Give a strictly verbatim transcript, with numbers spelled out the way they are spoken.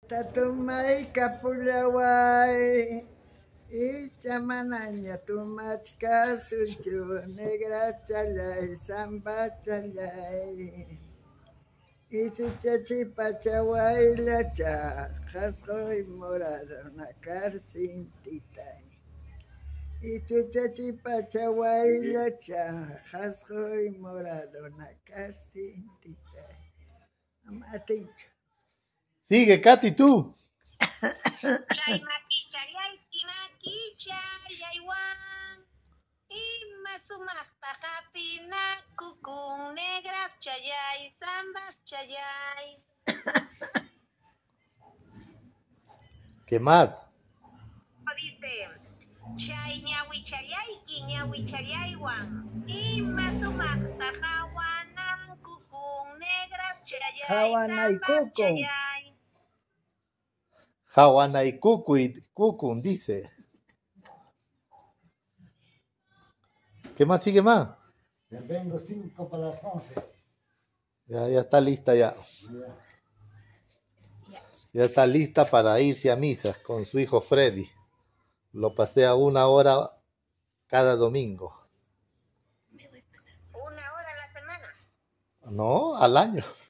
Tatumay kapulaway, ichamanaña tumachka suchu, negra chalay, samba chalay. Ichuchachi pachaway lacha, jascoy morado, nakar sintitay. Ichuchachi pachaway lacha, jascoy morado, nakar sintitay. Amaticho. Sigue, Katy, tú. Chay maquichay, maquichay, ima sumaqta hapina kukun negras chayay, zambas chayay. ¿Qué más? Dice, chay ñawichayayki ñawichayaywan, ima sumaqta hawanan kukun negras chayay, Hawanay zambas kukun. chayay. Hawanay Cucuy, Cucun, dice. ¿Qué más sigue más? Vengo cinco para las once. Ya, ya está lista ya. Ya está lista para irse a misa con su hijo Freddy. Lo pasea una hora cada domingo. Una hora a la semana. No, al año.